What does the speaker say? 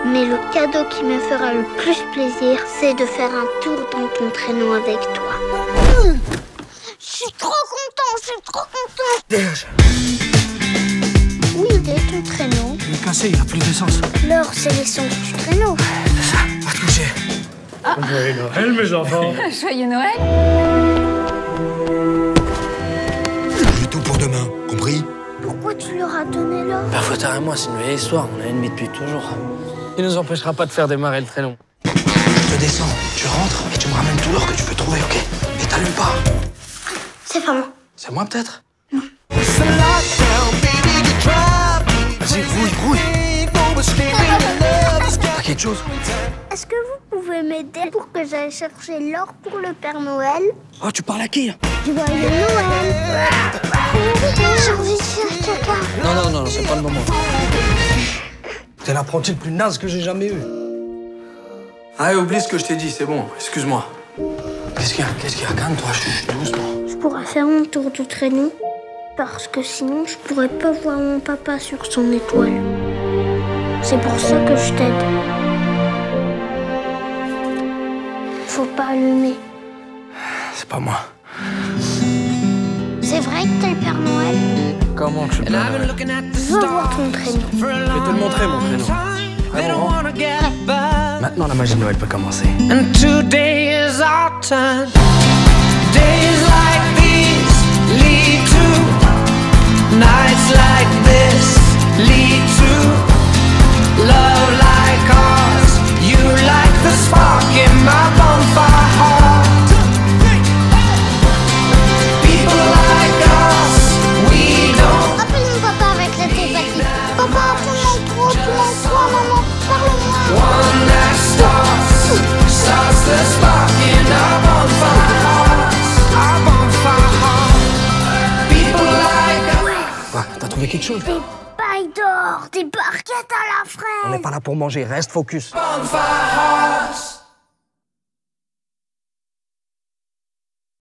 Mais le cadeau qui me fera le plus plaisir, c'est de faire un tour dans ton traîneau avec toi. Je suis trop content. Dégage. Où il est ton traîneau? Il est cassé, il a plus d'essence. Alors, c'est l'essence du traîneau. C'est ça, va te coucher. Joyeux Noël, mes enfants. Joyeux Noël. J'ai tout pour demain, compris? Pourquoi tu leur as donné là? Père Fouettard et moi, c'est une vieille histoire. On est ennemis depuis toujours. Il nous empêchera pas de faire démarrer le traîneau. Je te descends, tu rentres et tu me ramènes tout l'or que tu peux trouver, ok? Et t'allumes pas. C'est pas moi. C'est moi peut-être? Vas-y, grouille. T'as quelque chose? Est-ce que vous pouvez m'aider pour que j'aille chercher l'or pour le Père Noël? Oh, tu parles à qui? Joyeux Noël. J'ai envie de faire caca. Non, c'est pas le moment. T'es l'apprenti le plus naze que j'ai jamais eu. Allez, oublie ce que je t'ai dit, c'est bon, excuse-moi. Qu'est-ce qu'il y a? Calme-toi, chut, doucement. Je pourrais faire mon tour du traîneau. Parce que sinon, je pourrais pas voir mon papa sur son étoile. C'est pour ça que je t'aide. Faut pas allumer. C'est pas moi. C'est vrai que t'es le Père Noël? Comment tu le Père Noël? Je veux voir ton traîneau. Je vais te le montrer, mon traîneau. Vraiment? Maintenant, la magie de Noël peut commencer. And today is our turn. Days like these lead to nights like this lead to love like ours. You like the spark in my bonfire heart. People like us, we don't. Appelle mon papa avec la tête bâtie. Papa, tu manques trop, maman. Parle-moi. One that starts the spark in our bonfire hearts. Our bonfire heart. People like us. Ah, t'as trouvé quelque chose? Des pailles d'or, des barquettes à la fraise. On n'est pas là pour manger, reste focus. Bonfire hearts.